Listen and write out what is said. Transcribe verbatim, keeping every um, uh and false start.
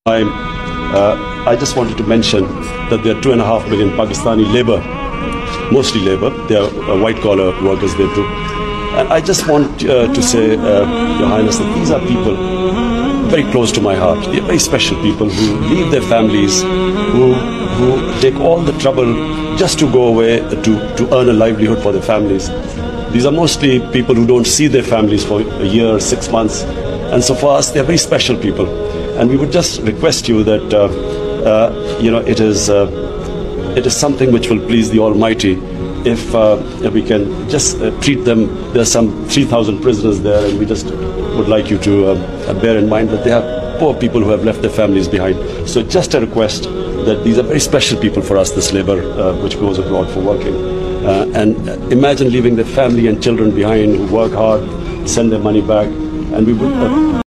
time, uh, I just wanted to mention that there are two and a half million Pakistani labor, mostly labor, they are uh, white-collar workers there too. And I just want uh, to say, uh, Your Highness, that these are people very close to my heart. They are very special people who leave their families, who, who take all the trouble just to go away to, to earn a livelihood for their families. These are mostly people who don't see their families for a year, six months. And so for us, they're very special people. And we would just request you that, uh, uh, you know, it is, uh, it is something which will please the Almighty if, uh, if we can just uh, treat them. There's some three thousand prisoners there, and we just would like you to uh, bear in mind that they have poor people who have left their families behind. So just a request that these are very special people for us, this labor uh, which goes abroad for working. Uh, and imagine leaving their family and children behind who work hard, send their money back, and we would... Uh,